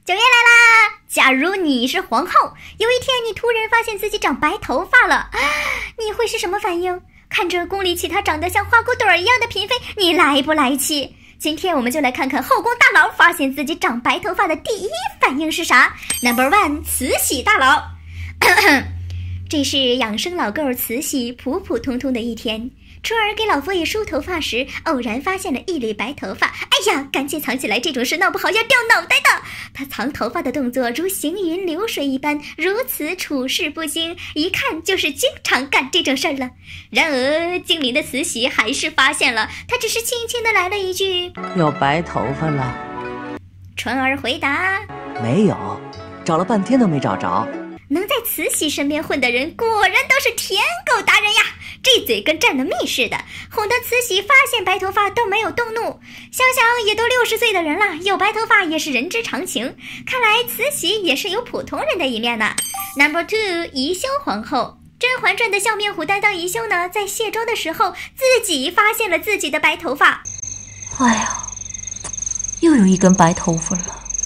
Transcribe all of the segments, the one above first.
9月来啦！假如你是皇后，有一天你突然发现自己长白头发了，你会是什么反应？看着宫里其他长得像花骨朵儿一样的嫔妃，你来不来气？今天我们就来看看后宫大佬发现自己长白头发的第一反应是啥。No.1， 慈禧大佬。这是养生老狗慈禧普普通通的一天。春儿给老佛爷梳头发时，偶然发现了一缕白头发。哎呀，赶紧藏起来，这种事闹不好要掉脑袋的。他藏头发的动作如行云流水一般，如此处事不惊，一看就是经常干这种事儿了。然而精明的慈禧还是发现了，他只是轻轻地来了一句： 有白头发了。 春儿回答： 没有，找了半天都没找着。 能在慈禧身边混的人果然都是舔狗达人呀，这嘴跟占了蜜似的，哄得慈禧发现白头发都没有动怒。想想也都60岁的人了，有白头发也是人之常情，看来慈禧也是有普通人的一面呢。No.2， 宜修皇后。《甄嬛传》的笑面虎担当宜修呢，在卸妆的时候自己发现了自己的白头发。 哎呀，又有一根白头发了。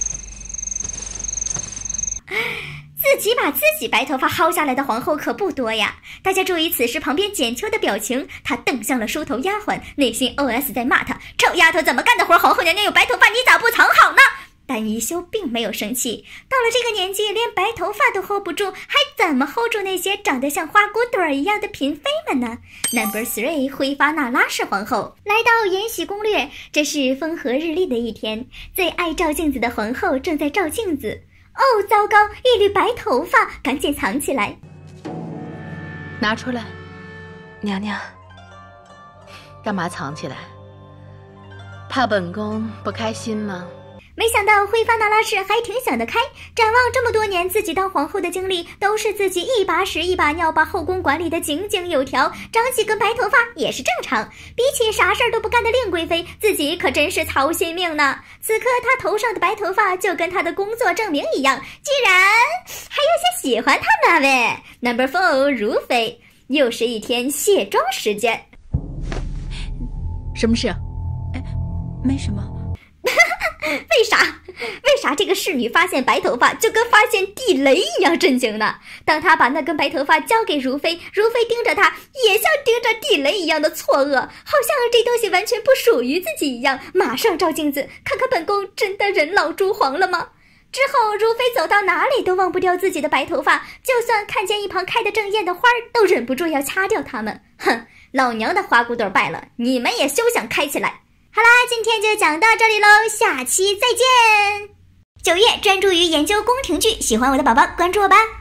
自己把自己白头发薅下来的皇后可不多呀！大家注意此时旁边简秋的表情，她瞪向了梳头丫鬟，内心 OS 在骂她：臭丫头怎么干的活，皇后娘娘有白头发你咋不藏好呢？但宜修并没有生气，到了这个年纪连白头发都 hold 不住，还怎么 hold 住那些长得像花骨朵儿一样的嫔妃们呢？ No.3， 辉发那拉氏皇后。来到延禧攻略，这是风和日丽的一天，最爱照镜子的皇后正在照镜子。哦，糟糕，一缕白头发，赶紧藏起来。 拿出来。 娘娘， 干嘛藏起来？怕本宫不开心吗？ 没想到辉发那拉氏还挺想得开，展望这么多年自己当皇后的经历，都是自己一把屎一把尿把后宫管理得井井有条，长几根白头发也是正常。比起啥事儿都不干的令贵妃，自己可真是操心命呢。此刻她头上的白头发就跟她的工作证明一样，居然还有些喜欢她呢喂。No.4， 如妃。又是一天卸妆时间。 什么事？ 没什么。 为啥这个侍女发现白头发就跟发现地雷一样震惊呢？当她把那根白头发交给如妃，如妃盯着她也像盯着地雷一样的错愕，好像这东西完全不属于自己一样，马上照镜子看看本宫真的人老珠黄了吗？之后如妃走到哪里都忘不掉自己的白头发，就算看见一旁开得正艳的花儿都忍不住要掐掉它们。哼，老娘的花骨朵败了，你们也休想开起来。好啦，今天就讲到这里喽，下期再见。9月专注于研究宫廷剧，喜欢我的宝宝关注我吧。